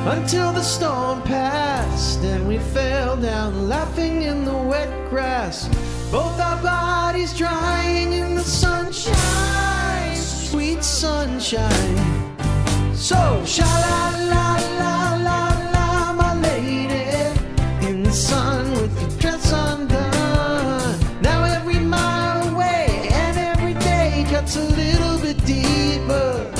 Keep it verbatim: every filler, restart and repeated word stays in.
until the storm passed and we fell down laughing in the wet grass, both our bodies drying in the sunshine, sweet sunshine. So sha-la-la-la-la-la, my lady, in the sun with your dress undone. Now every mile away and every day cuts a little bit deeper.